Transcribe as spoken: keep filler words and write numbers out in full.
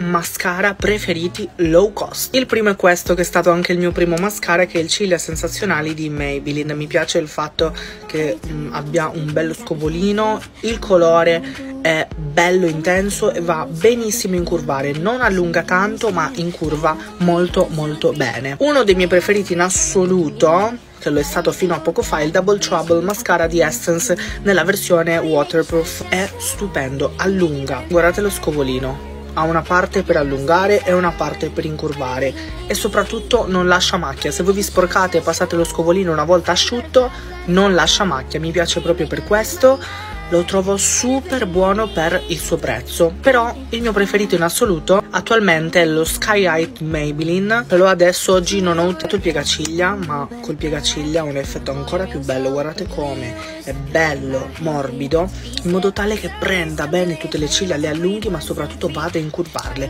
mascara preferiti low cost. Il primo è questo, che è stato anche il mio primo mascara, che è il Ciglia Sensazionali di Maybelline. Mi piace il fatto che mh, abbia un bello scovolino, il colore è bello intenso e va benissimo in curvare, non allunga tanto ma in curva molto molto bene. Uno dei miei preferiti in assoluto, che lo è stato fino a poco fa, è il Double Trouble Mascara di Essence nella versione waterproof. È stupendo, allunga, guardate lo scovolino, ha una parte per allungare e una parte per incurvare e soprattutto non lascia macchia. Se voi vi sporcate e passate lo scovolino una volta asciutto, non lascia macchia. Mi piace proprio per questo, lo trovo super buono per il suo prezzo. Però il mio preferito in assoluto attualmente è lo Sky High Maybelline. Però adesso oggi non ho usato il piegaciglia, ma col piegaciglia ha un effetto ancora più bello. Guardate come è bello, morbido, in modo tale che prenda bene tutte le ciglia, le allunghi ma soprattutto vada a incurvarle.